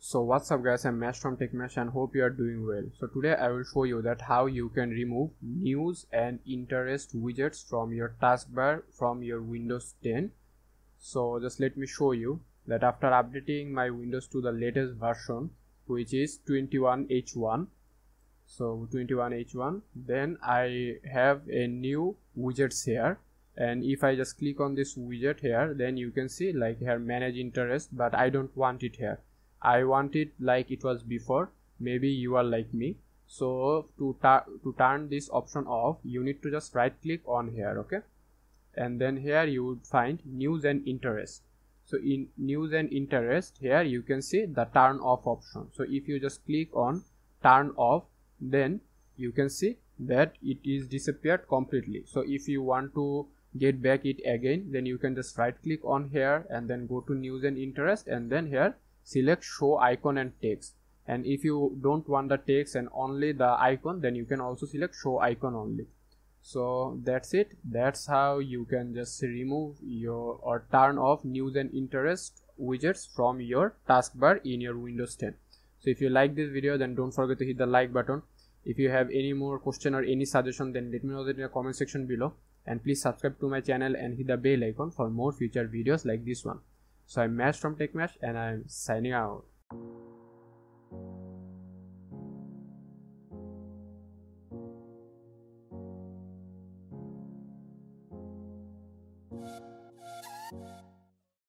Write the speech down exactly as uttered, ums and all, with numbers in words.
So what's up guys, I'm Mash from TechMash and hope you are doing well. So today I will show you that how you can remove news and interest widgets from your taskbar from your Windows ten. So just let me show you that after updating my Windows to the latest version, which is twenty-one H one. So twenty-one H one, then I have a new widgets here, and if I just click on this widget here, then you can see like here manage interest, but I don't want it here. I want it like it was before. Maybe you are like me. So to, to turn this option off, you need to just right click on here, okay? And then here you would find news and interest. So in news and interest here you can see the turn off option. So if you just click on turn off, then you can see that it is disappeared completely. So if you want to get back it again, then you can just right click on here and then go to news and interest, and then here select show icon and text. And if you don't want the text and only the icon, then you can also select show icon only. So that's it. That's how you can just remove your or turn off news and interest widgets from your taskbar in your Windows ten. So if you like this video, then don't forget to hit the like button. If you have any more question or any suggestion, then let me know that in the comment section below, and please subscribe to my channel and hit the bell icon for more future videos like this one. So I'm Mash from TechMash and I'm signing out.